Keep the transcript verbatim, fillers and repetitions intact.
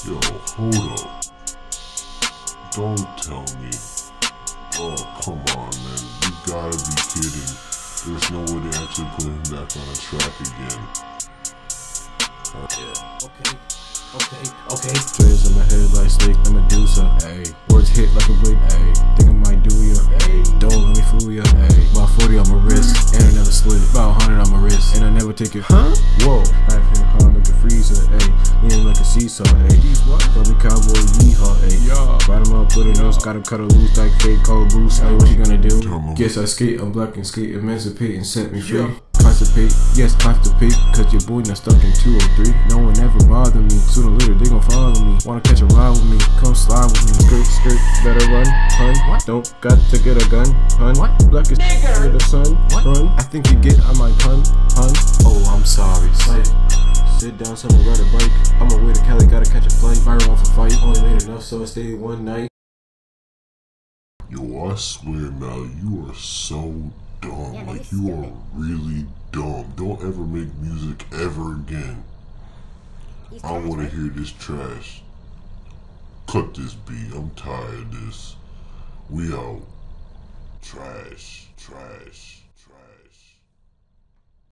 Yo, hold up. Don't tell me. Oh, come on, man. You gotta be kidding. There's no way they actually put him back on a track again. Uh, yeah. Okay. Okay. Okay. Trails in my head like Snake and Medusa. Hey. Words hit like a blade. Hey. Think I might do ya. Hey. Don't let me fool ya. Hey. About forty on my wrist, and I never slid. About one hundred on my wrist, and I never take it. Huh? Whoa. Life in the car like a freezer. Hey. Leaning like a seesaw. Hey. These what? Probably cowboy yeehaw. Hey. Yeah. Ride him up, put it nose, got him cut a loose like fake cold boost. Hey, what you gonna do? Guess I skate, I'm black and skate, emancipate and set me free. Yeah. Constipate, yes, constipate, cause your boy not stuck in two oh three. No one ever bother me, sooner or later they gon' follow me. Wanna catch a ride with me, come slide with me. Skirt, skirt, better run, hun. What? Don't got to get a gun, hun. What? Black is with the sun, what? Run. I think you get on my pun, hun. Oh, I'm sorry, sit. Sit down, someone ride a bike. I'm on my way to Cali, gotta catch a flight. Fire off a fight, only made enough so I stayed one night. Yo, I swear now, you are so dumb. Yeah, like, you are really dumb. Don't ever make music ever again. I don't want to hear this trash. Cut this beat. I'm tired of this. We out. Trash. Trash.